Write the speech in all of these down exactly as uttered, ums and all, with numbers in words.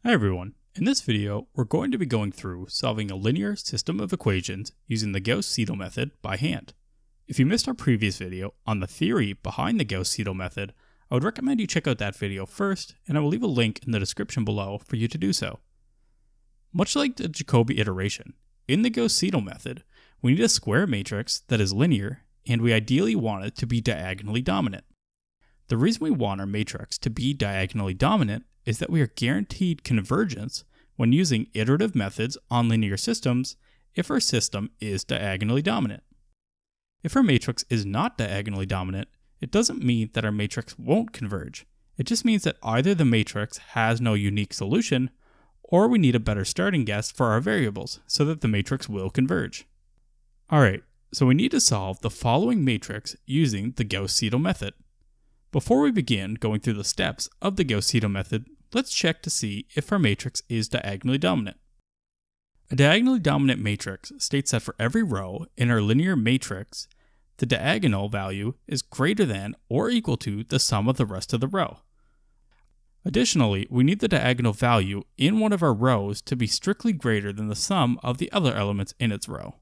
Hi everyone, in this video we're going to be going through solving a linear system of equations using the Gauss-Seidel method by hand. If you missed our previous video on the theory behind the Gauss-Seidel method, I would recommend you check out that video first, and I will leave a link in the description below for you to do so. Much like the Jacobi iteration, in the Gauss-Seidel method, we need a square matrix that is linear, and we ideally want it to be diagonally dominant. The reason we want our matrix to be diagonally dominant is that we are guaranteed convergence when using iterative methods on linear systems if our system is diagonally dominant. If our matrix is not diagonally dominant, it doesn't mean that our matrix won't converge. It just means that either the matrix has no unique solution, or we need a better starting guess for our variables so that the matrix will converge. Alright, so we need to solve the following matrix using the Gauss-Seidel method. Before we begin going through the steps of the Gauss-Seidel method, let's check to see if our matrix is diagonally dominant. A diagonally dominant matrix states that for every row in our linear matrix, the diagonal value is greater than or equal to the sum of the rest of the row. Additionally, we need the diagonal value in one of our rows to be strictly greater than the sum of the other elements in its row.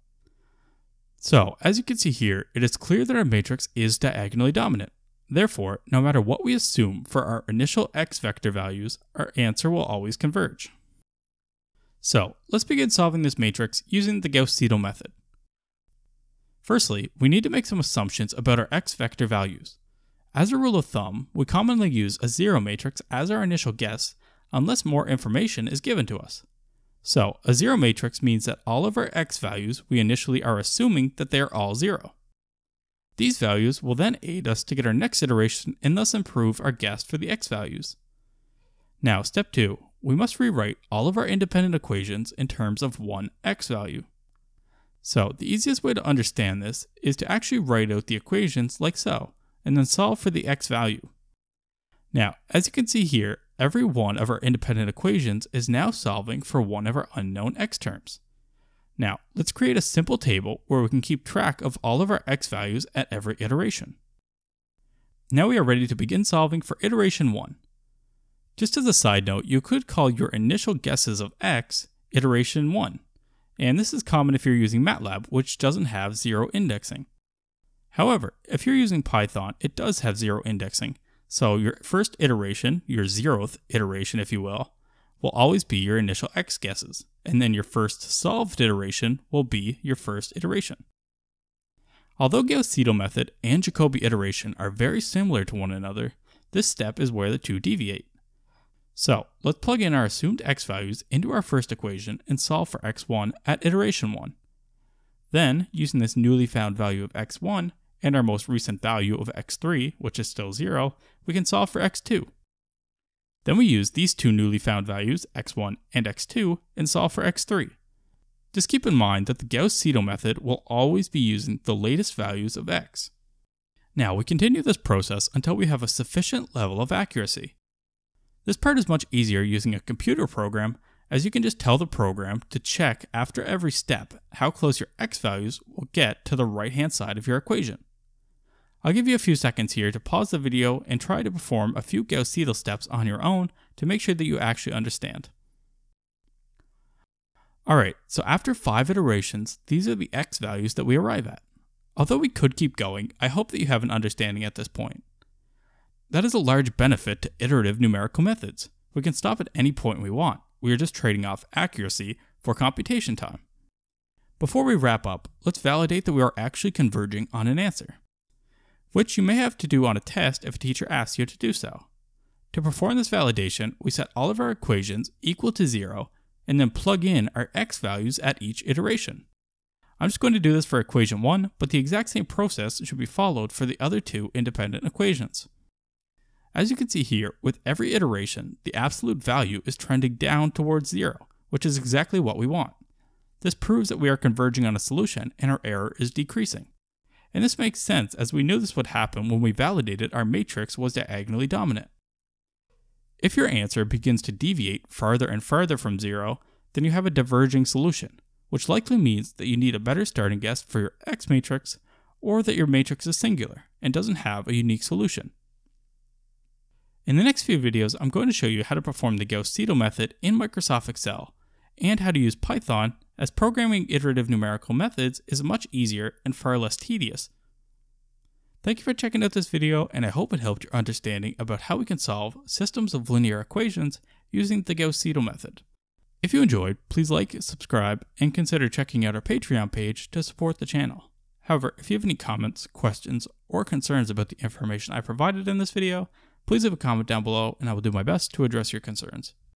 So, as you can see here, it is clear that our matrix is diagonally dominant. Therefore, no matter what we assume for our initial x vector values, our answer will always converge. So, let's begin solving this matrix using the Gauss-Seidel method. Firstly, we need to make some assumptions about our x vector values. As a rule of thumb, we commonly use a zero matrix as our initial guess unless more information is given to us. So, a zero matrix means that all of our x values we initially are assuming that they are all zero. These values will then aid us to get our next iteration and thus improve our guess for the x values. Now, step two, we must rewrite all of our independent equations in terms of one x value. So, the easiest way to understand this is to actually write out the equations like so, and then solve for the x value. Now, as you can see here, every one of our independent equations is now solving for one of our unknown x terms. Now, let's create a simple table where we can keep track of all of our x values at every iteration. Now we are ready to begin solving for iteration one. Just as a side note, you could call your initial guesses of x iteration one, and this is common if you're using MATLAB, which doesn't have zero indexing. However, if you're using Python, it does have zero indexing, so your first iteration, your zeroth iteration if you will, will always be your initial x guesses, and then your first solved iteration will be your first iteration. Although Gauss-Seidel method and Jacobi iteration are very similar to one another, this step is where the two deviate. So, let's plug in our assumed x values into our first equation and solve for x one at iteration one. Then, using this newly found value of x one and our most recent value of x three, which is still zero, we can solve for x two. Then we use these two newly found values, x one and x two, and solve for x three. Just keep in mind that the Gauss-Seidel method will always be using the latest values of x. Now we continue this process until we have a sufficient level of accuracy. This part is much easier using a computer program, as you can just tell the program to check after every step how close your x values will get to the right hand side of your equation. I'll give you a few seconds here to pause the video and try to perform a few Gauss-Seidel steps on your own to make sure that you actually understand. Alright, so after five iterations, these are the x values that we arrive at. Although we could keep going, I hope that you have an understanding at this point. That is a large benefit to iterative numerical methods. We can stop at any point we want. We are just trading off accuracy for computation time. Before we wrap up, let's validate that we are actually converging on an answer, which you may have to do on a test if a teacher asks you to do so. To perform this validation, we set all of our equations equal to zero and then plug in our x values at each iteration. I'm just going to do this for equation one, but the exact same process should be followed for the other two independent equations. As you can see here, with every iteration, the absolute value is trending down towards zero, which is exactly what we want. This proves that we are converging on a solution and our error is decreasing. And this makes sense as we knew this would happen when we validated our matrix was diagonally dominant. If your answer begins to deviate farther and farther from zero, then you have a diverging solution, which likely means that you need a better starting guess for your x matrix, or that your matrix is singular and doesn't have a unique solution. In the next few videos, I'm going to show you how to perform the Gauss-Seidel method in Microsoft Excel, and how to use Python, as programming iterative numerical methods is much easier and far less tedious. Thank you for checking out this video, and I hope it helped your understanding about how we can solve systems of linear equations using the Gauss-Seidel method. If you enjoyed, please like, subscribe, and consider checking out our Patreon page to support the channel. However, if you have any comments, questions, or concerns about the information I provided in this video, please leave a comment down below and I will do my best to address your concerns.